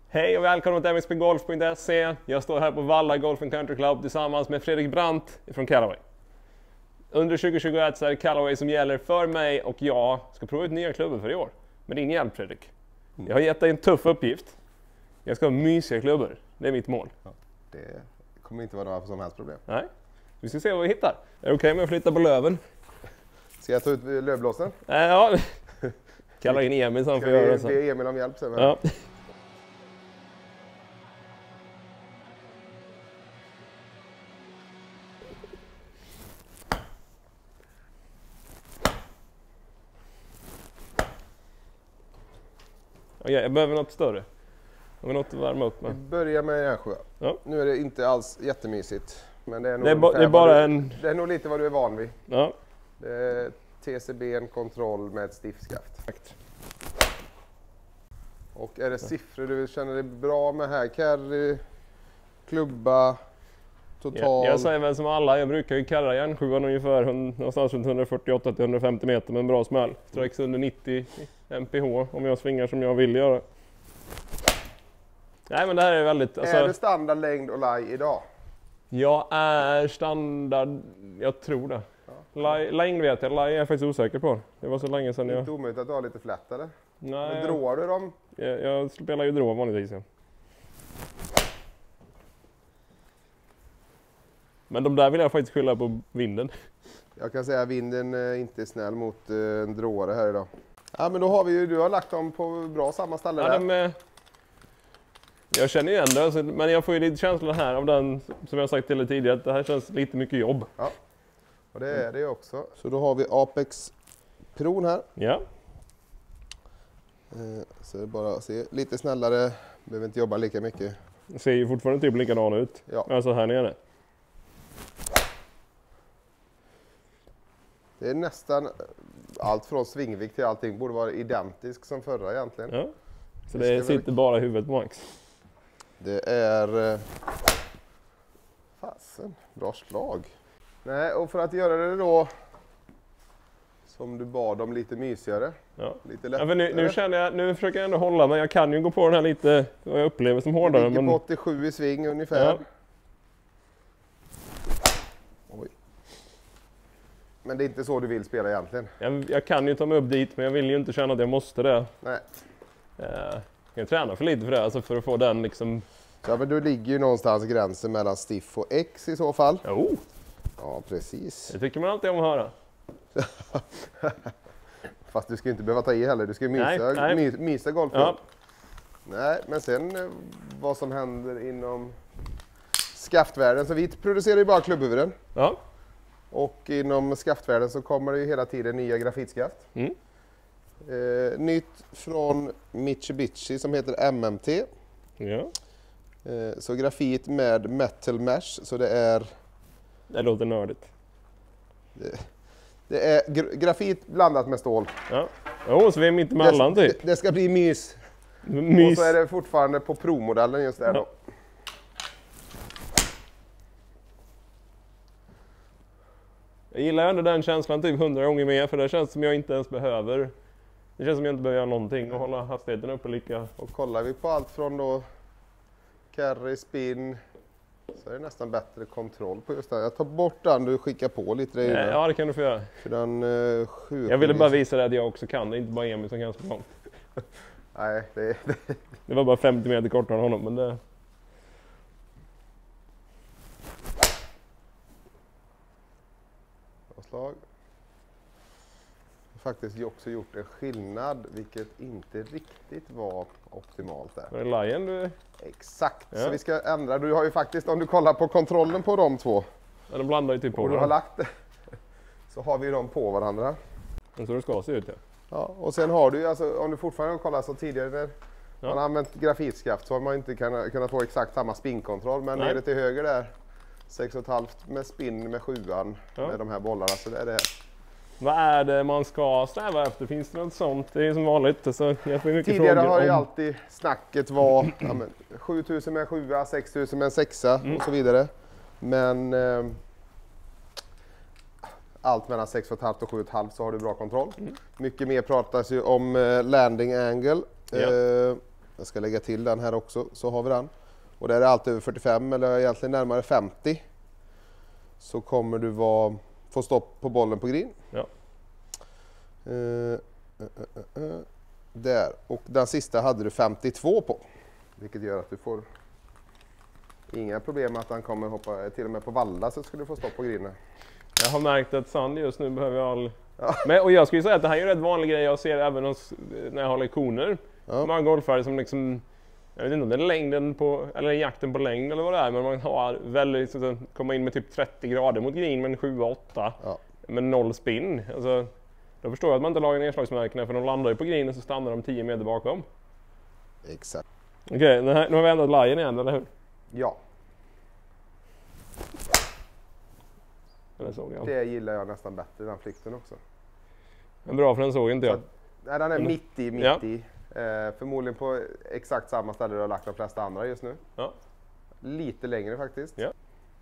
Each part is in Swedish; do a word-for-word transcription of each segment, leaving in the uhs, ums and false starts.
Hej och välkommen till M S P Golf punkt se. Jag står här på Valla Golf and Country Club tillsammans med Fredrik Brandt från Callaway. Under tjugo tjugoett så är det Callaway som gäller för mig och jag ska prova ut nya klubbor för i år. Med din hjälp, Fredrik. Jag har gett dig en tuff uppgift. Jag ska ha mysiga klubbor. Det är mitt mål. Ja, det kommer inte vara några som helst problem. Nej. Vi ska se vad vi hittar. Är det okej okay om jag flyttar på löven? Ska jag ta ut lövblåsen? Äh, ja. Kalla in Emil så han får göra det. Ska vi be Emil om hjälp sen? Ja. Okay, jag behöver något större. Jag har något att värma upp med. Vi börjar med Järnsjö. Ja. Nu är det inte alls jättemysigt. Men det är nog, det är ba, det är bara du, en... det är nog lite vad du är van vid. Ja. Det är T C B, en kontroll med ett stiftskaft. Exakt. Och är det siffror du känner dig bra med här? Carry, klubba, total? Jag, jag säger väl som alla, jag brukar ju kalla järnsjuan ungefär någonstans runt hundrafyrtioåtta till hundrafemtio meter med en bra smäll. Strax under nittio M P H om jag svingar som jag vill göra. Nej men det här är väldigt... Alltså, är det standard längd och lie idag? Jag är standard, jag tror det. Ja. Lie, längd vet jag, lie är jag faktiskt osäker på. Det var så länge sedan jag... Det är inte omöjligt att du har lite flätt eller? Nej. Men drar du dem? Jag, jag spelar ju drå vanligtvis. Ja. Men de där vill jag faktiskt skylla på vinden. Jag kan säga att vinden är inte snäll mot en dråare här idag. Ja men då har vi ju, du har lagt dem på bra samma ställe ja, där. De är... Jag känner igen det, men jag får ju lite känslan här av den som jag sagt till dig tidigare, att det här känns lite mycket jobb. Ja, och det är det också. Så då har vi Apex Pro här. Ja. Så det är bara att se lite snällare, behöver inte jobba lika mycket. Det ser ju fortfarande typ likadan ut. Ja. Alltså här nere. Det är nästan allt från svingvikt till allting borde vara identiskt som förra egentligen. Ja. Så det, det sitter väl... bara i huvudet på max. Det är... Fasen, bra slag. Nej, och för att göra det då som du bad om lite mysigare. Ja. Lite lättare. Ja, nu, nu känner jag, nu försöker jag ändå hålla mig. Jag kan ju gå på den här lite, vad jag upplever som hårdare. Det ligger men... på åttiosju i sving ungefär. Ja. Oj. Men det är inte så du vill spela egentligen. Jag, jag kan ju ta mig upp dit, men jag vill ju inte känna att jag måste det. Nej. Jag kan träna för lite för det, alltså för att få den liksom... Ja, men du ligger ju någonstans gränsen mellan stiff och X i så fall. Jo. Ja, precis. Det tycker man alltid om att höra. Fast du ska inte behöva ta i heller, du ska ju mysa, nej, nej. My, mysa golfen. Ja. Nej, men sen vad som händer inom skaftvärlden. Så vi producerar ju bara klubbhuvuden. Ja. Och inom skaftvärlden så kommer det ju hela tiden nya grafitskaft. Mm. Eh, nytt från Mitsubishi som heter M M T. Ja. Eh, så grafit med metal mesh, så det är... Det låter nördigt. Det, det är gra grafit blandat med stål. Ja. Jo, så vi är mitt emellan det, typ. det, det ska bli mys. Mys. Och så är det fortfarande på Pro-modellen just där då. Ja. Jag gillar ändå den känslan typ hundra gånger mer, för det känns som jag inte ens behöver. Det känns som jag inte behöver göra någonting och hålla hastigheten uppe lika. Och kollar vi på allt från då carry, spin, så är det nästan bättre kontroll på just det. Jag tar bort den du skickar på lite där inne. Ja, det kan du få göra. För den, uh, jag ville bara visa dig att jag också kan, det är inte bara Emil som kan så långt. Nej, det, det. det var bara femtio meter kortare än honom, men det... Slag. Jag har faktiskt också gjort en skillnad, vilket inte riktigt var optimalt där. Var det Lion du... Exakt, ja. Så vi ska ändra. Du har ju faktiskt, om du kollar på kontrollen på de två. Ja, de blandar ju typ på och du har lagt det. Så har vi dem på varandra. Men så det ska se ut, ja. Ja, och sen har du ju, alltså, om du fortfarande kollar så tidigare när ja. man har använt grafitskaft så har man inte kunnat, kunnat få exakt samma spinkontroll. Men nere till höger där, sex komma fem med spin med sjuan ja. med de här bollarna. Så det är det här. Vad är det man ska sträva efter? Finns det något sånt? Det är som vanligt. Så jag får mycket tidigare har ju om... alltid snacket var ja, men, sjutusen med en sjua, sextusen med en sexa mm. och så vidare. Men eh, allt mellan sex komma fem och sju komma fem så har du bra kontroll. Mm. Mycket mer pratas ju om eh, landing angle. Ja. Eh, Jag ska lägga till den här också, så har vi den. Och där är allt över fyrtiofem eller egentligen närmare femtio. Så kommer du vara, få stopp på bollen på green. Ja. Uh, uh, uh, uh. Där. Och den sista hade du femtiotvå på. Vilket gör att du får inga problem med att han kommer hoppa till och med på valla, så skulle du få stopp på greenen. Jag har märkt att sand just nu behöver all... Ja. Men, och jag skulle säga att det här är en rätt vanlig grej jag ser även hos, när jag har lektioner. Ja. Många golfare som liksom, jag vet inte om det är längden på, eller jakten på längd eller vad det är, men man har väldigt, så, komma in med typ trettio grader mot green med en sju åtta, ja. Med noll spin. Alltså, då förstår jag att man inte lagar nedslagsmärkena, för de landar ju på green och så stannar de tio meter bakom. Exakt. Okej, okay, nu har vi ändrat lagen igen, eller hur? Ja. Den såg jag. Det gillar jag nästan bättre, den flykten också. Men bra, för den såg inte jag. Så, nej, den är mitt i, mitt ja. i. Eh, förmodligen på exakt samma ställe du har lagt de flesta andra just nu. Ja. Lite längre faktiskt. Ja.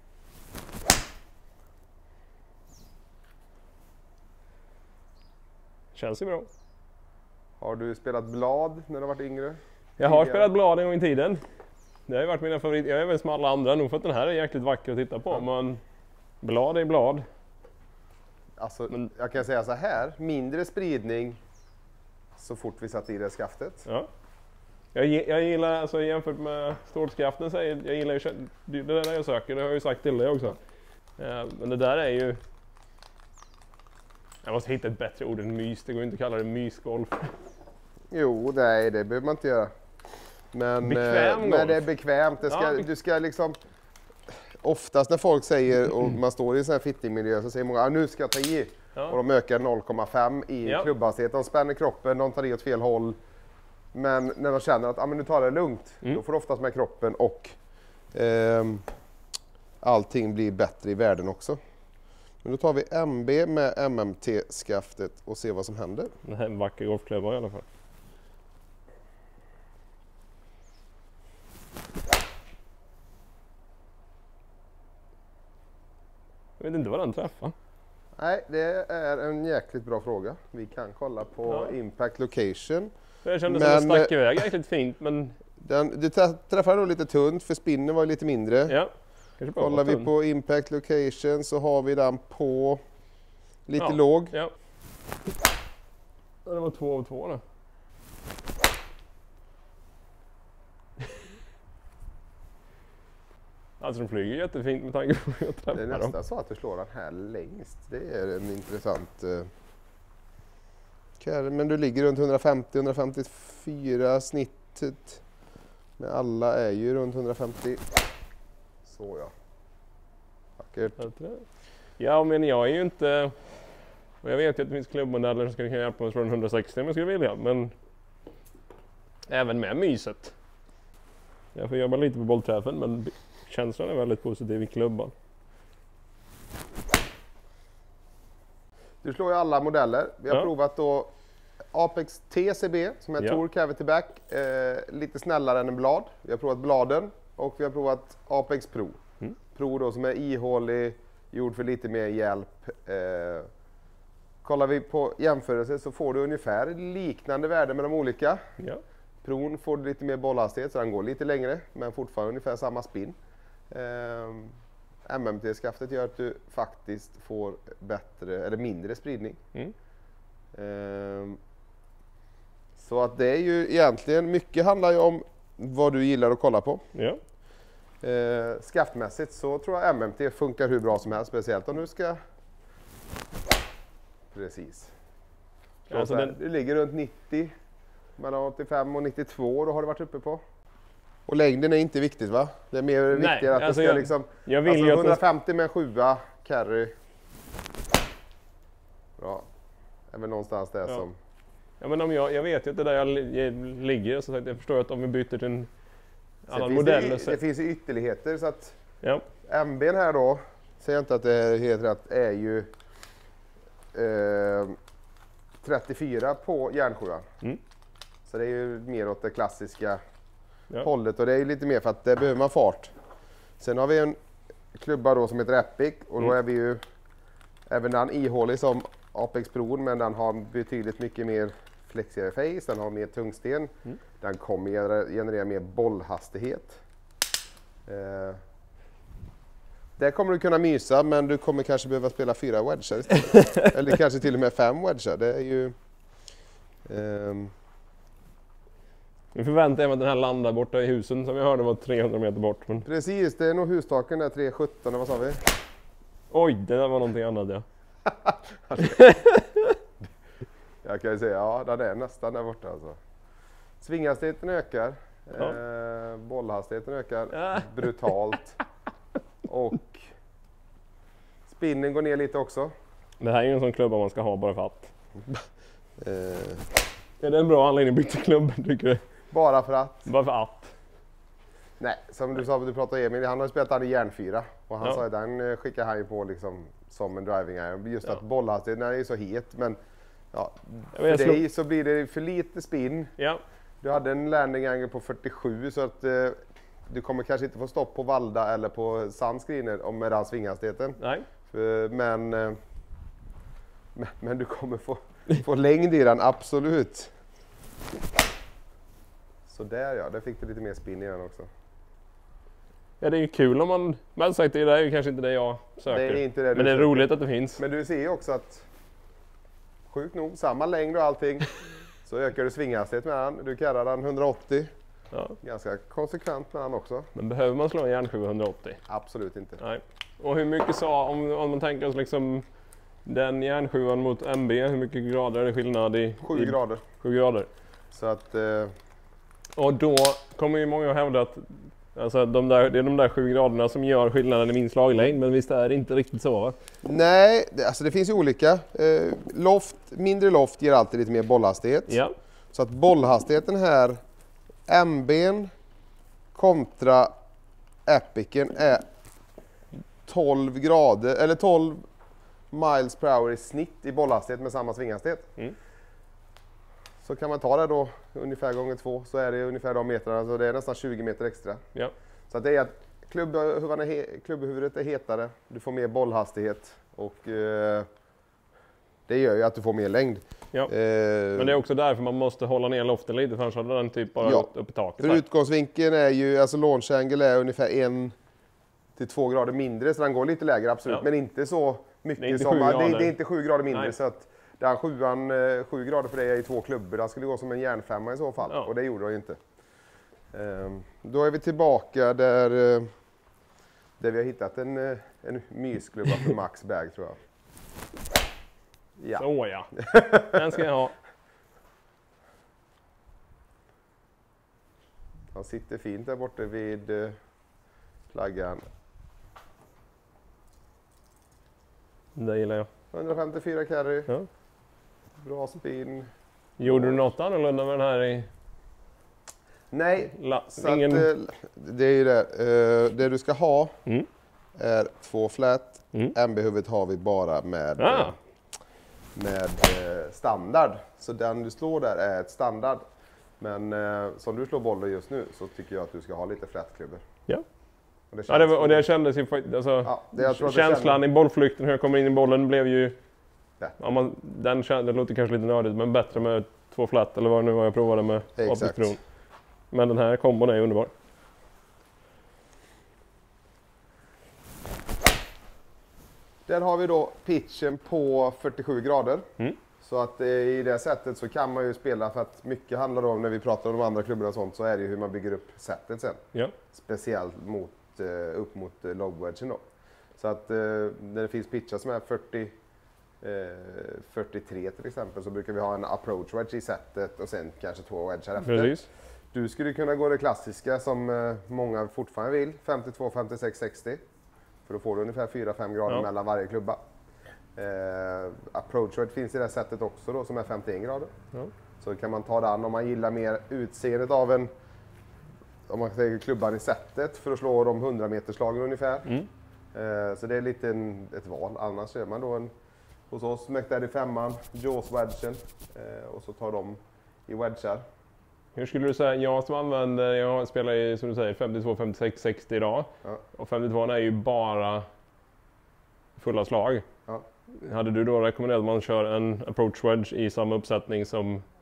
Känns ju bra. Har du spelat blad när du har varit yngre? Jag har spelat blad en gång i tiden. Det har ju varit mina favoriter. Jag är väl som alla andra nog, för att den här är jäkligt vacker att titta på. Ja. Men blad är blad. Alltså, men jag kan säga så här, mindre spridning så fort vi satt i det skaftet. Ja. Jag, jag gillar, alltså jämfört med stålskaften, så jag gillar ju det där jag söker, det har jag ju sagt till dig också. Ja, men det där är ju... Jag måste hitta ett bättre ord än mys, det går inte att kalla det mysgolf. Jo, nej, det behöver man inte göra. Men, bekväm eh, men det är bekvämt, det ska, ja, du ska liksom... Oftast när folk säger, och man står i en sån här fittingmiljö, så säger många ah, nu ska jag ta i. Ja. Och de ökar noll komma fem i ja. klubbhastighet. De spänner kroppen, de tar i åt fel håll. Men när de känner att ah, men nu tar det lugnt, mm. då får du oftast med kroppen och eh, allting blir bättre i världen också. Men då tar vi M B med M M T-skaftet och ser vad som händer. Det här är en vacker golfklubba i alla fall. Jag vet inte vad den träffar. Nej, det är en jäkligt bra fråga. Vi kan kolla på ja. Impact Location. Jag kände men, som den stack iväg jäkligt fint, men... Den, du träffar nog lite tunt, för spinnen var lite mindre. Ja. Kollar vi på Impact Location så har vi den på lite ja. låg. Ja. Det var två av två då. Alltså de flyger jättefint med tanke på att jag träffar dem. Det är nästan så att du slår den här längst. Det är en intressant... Uh... Men du ligger runt hundrafemtio till hundrafemtiofyra, snittet med alla är ju runt hundrafemtio. Så ja. Vackert. Ja, men jag är ju inte... Och jag vet ju att det finns klubbmodeller som skulle kunna hjälpa oss från hundrasextio om jag skulle vilja, men även med myset. Jag får jobba lite på bollträffen, men känslan är väldigt positiv i klubban. Du slår ju alla modeller. Vi har ja. provat då Apex T C B som är ja. Tour Cavity Back, eh, lite snällare än en blad. Vi har provat bladen och vi har provat Apex Pro. Mm. Pro då som är ihålig, gjord för lite mer hjälp. Eh, kollar vi på jämförelse så får du ungefär liknande värden med de olika. Ja. Pron får lite mer bollhastighet så den går lite längre, men fortfarande ungefär samma spin. Eh, M M T-skaftet gör att du faktiskt får bättre eller mindre spridning. Mm. Eh, så att det är ju egentligen, mycket handlar ju om vad du gillar att kolla på. Ja. Eh, skaftmässigt så tror jag M M T funkar hur bra som helst, speciellt om du ska... Precis. Alltså den... Du ligger runt nittio, mellan åttiofem och nittiotvå, då har du varit uppe på. Och längden är inte viktigt, va? Det är mer Nej, viktigt att alltså det ska jag, liksom... Jag vill alltså hundrafemtio med en sjua, carry. Bra. Det är väl någonstans där ja. som... Ja, men om jag, jag vet ju inte där jag ligger, så jag förstår att om vi byter till en annan modell... Det, så... det finns ju ytterligheter, så att... Ja. M B:n här då, säger jag inte att det är helt rätt, är ju... Eh, trettiofyra på järnsjuan. Mm. Så det är ju mer åt det klassiska ja. hållet, och det är ju lite mer för att det behöver man fart. Sen har vi en klubba då som heter Epic, och då mm. är vi ju även den ihålig som Apex Pro, men den har betydligt mycket mer flexigare face, den har mer tungsten. Mm. Den kommer generera, generera mer bollhastighet. Eh, där kommer du kunna mysa, men du kommer kanske behöva spela fyra wedgar istället. Eller kanske till och med fem wedgar. Det är ju... ehm, Nu förväntar jag mig att den här landar borta i husen som jag hörde var trehundra meter bort. Men... Precis, det är nog hustaken där tre sjutton, vad sa vi? Oj, det där var någonting annat ja. Jag kan ju säga, ja den är nästan där borta alltså. Svinghastigheten ökar, Ja. eh, bollhastigheten ökar Ja. brutalt. Och spinnen går ner lite också. Det här är ju en sån klubba man ska ha bara för att. Eh, Är det en bra anledning att byta klubb tycker du? bara för att. Bara för att. Nej, som du sa, du pratade Emil, han har ju spelat han i järnfyra. Och han Ja. sa att den eh, skickar han ju på liksom som en driving iron. Just Ja. att bollhastigheten är ju så het, men ja, Jag vet, för jag dig så blir det för lite spinn. Ja, Du hade en landing angle på fyrtiosju så att eh, du kommer kanske inte få stopp på Valda eller på sandscreener om med den svinghastigheten. nej. För, men, eh, men, men du kommer få, få längd i den, absolut. Så där ja, där fick du lite mer spinn i den också. Ja, det är ju kul om man... Men sagt, det är ju kanske inte det jag söker. Det är inte det du men det är söker. roligt att det finns. Men du ser ju också att, sjukt nog, samma längd och allting, så ökar du svinghastighet med den. Du kallar den hundraåttio. Ja. Ganska konsekvent med den också. Men behöver man slå en järnsju hundraåttio? Absolut inte. Nej. Och hur mycket sa, om, om man tänker oss liksom den järnsjuan mot M B, hur mycket grader är det skillnad i? Sju i, grader. Sju grader. Så att... Eh, Och då kommer ju många att hävda att alltså, de där, det är de där sju graderna som gör skillnaden i min slaglängd, men visst är det inte riktigt så va? nej, det, alltså det finns ju olika. Eh, loft, mindre loft ger alltid lite mer bollhastighet. Ja. Så att bollhastigheten här, M B:n kontra Epicen är tolv grader, eller tolv miles per hour i snitt i bollhastighet med samma svinghastighet. Mm. Så kan man ta det då ungefär gånger två, så är det ungefär de metrarna, så det är nästan tjugo meter extra. Ja. Så att det är att klubbhuvudet är, he- klubbhuvudet är hetare, du får mer bollhastighet och eh, det gör ju att du får mer längd. Ja. Eh, Men det är också därför man måste hålla ner loften lite, för annars hade den typ bara Ja. gått upp i taket. För utgångsvinkeln är ju, alltså launch angle är ungefär en till två grader mindre, så den går lite lägre absolut, Ja. men inte så mycket Det är inte som... sju Det, är- grader. det är inte sju grader mindre, Nej. så att den sjuan, eh, sju grader för dig är i två klubbor, den skulle gå som en järnfemma i så fall, Ja. och det gjorde den ju inte. Ehm, då är vi tillbaka där, eh, där vi har hittat en, eh, en mysklubba för Max Bag tror jag. Ja. Så ja. Den ska jag ha. Han sitter fint där borta vid eh, flaggan. Det gillar jag. hundrafemtiofyra carry, Ja. bra spin. Gjorde du något annorlunda med den här i... Nej, La... så Ingen... att, eh, det är ju det. Eh, det du ska ha Mm. är två flat. Mm. M B-huvudet har vi bara med, Ah. eh, med eh, standard. Så den du slår där är ett standard. Men eh, som du slår bollen just nu så tycker jag att du ska ha lite flatklubbor. Ja. Och det Ja, det, var- känns- och det kändes ju faktiskt... Alltså, Ja, det jag tror att det känslan i bollflykten, hur jag kommer in i bollen, blev ju... Ja. Ja, man, den kän, det låter kanske lite nördigt, men bättre med två flat, eller vad det nu var jag provade med Exakt. Opus. Men den här kombon är underbar. Där har vi då pitchen på fyrtiosju grader. Mm. Så att eh, i det sättet så kan man ju spela, för att mycket handlar om, när vi pratar om de andra klubborna och sånt, så är det ju hur man bygger upp sättet sen. Ja. Speciellt mot, eh, upp mot eh, logwedgen då. Så att eh, när det finns pitchar som är fyrtio, eh, fyrtiotre till exempel, så brukar vi ha en approach wedge i sättet och sen kanske två wedgar efter. Precis. Du skulle kunna gå det klassiska som eh, många fortfarande vill, femtiotvå, femtiosex, sextio. För då får du ungefär fyra fem grader Ja. mellan varje klubba. Eh, approach wedge finns i det sättet också då, som är femtioen grader. Ja. Så kan man ta den om man gillar mer utseendet av en, om man säger klubban i sättet, för att slå de hundra meterslagen ungefär. Mm. Eh, så det är lite en, ett val. Annars kör man då en, hos oss McDaddy femman, Jaws wedgen, eh, och så tar de i wedgar. Hur skulle du säga, jag som använder, jag spelar i som du säger femtiotvå, femtiosex, sextio idag. Ja. Och femtiotvå är ju bara fulla slag. Ja. Hade du då rekommenderat att man kör en approach wedge i samma uppsättning som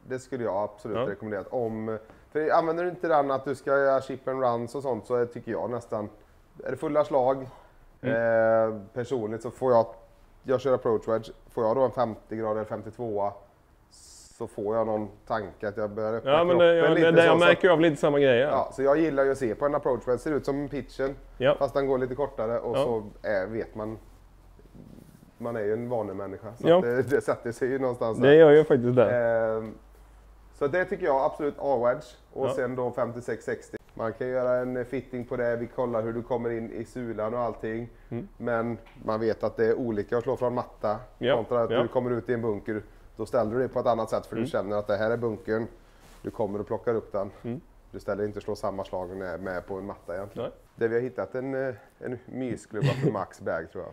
det skulle jag absolut Ja. rekommendera. Om, för använder du inte den att du ska göra chip and runs och sånt, så tycker jag nästan, är det fulla slag, mm. eh, personligt så får jag, jag kör approach wedge, får jag då en femtio grader eller femtiotvå, så får jag någon tanke att jag börjar öppna ja, men det, kroppen ja, lite. Det, jag så, märker ju av lite samma grejer. Ja, så jag gillar ju att se på en approach wedge, ser ut som pitchen, ja. fast den går lite kortare och ja. så är, vet man, man är ju en vanlig människa, så ja. att det, det sätter sig ju någonstans där. Det gör ju faktiskt det. Eh, så det tycker jag absolut A-wedge, och ja. sen då femtiosex sextio. Man kan göra en fitting på det, vi kollar hur du kommer in i sulan och allting. Mm. Men man vet att det är olika att slå från matta ja. kontra att ja. du kommer ut i en bunker. Då ställer du det på ett annat sätt, för mm. du känner att det här är bunkern. Du kommer och plockar upp den. Mm. Du ställer inte slå samma slag med, med på en matta egentligen. Nej. Det vi har hittat en, en mysklubba för Max bag, tror jag.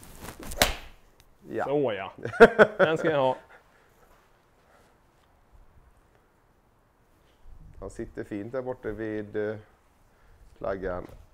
Ja. Så ja, den ska jag ha. Han sitter fint där borta vid flaggan.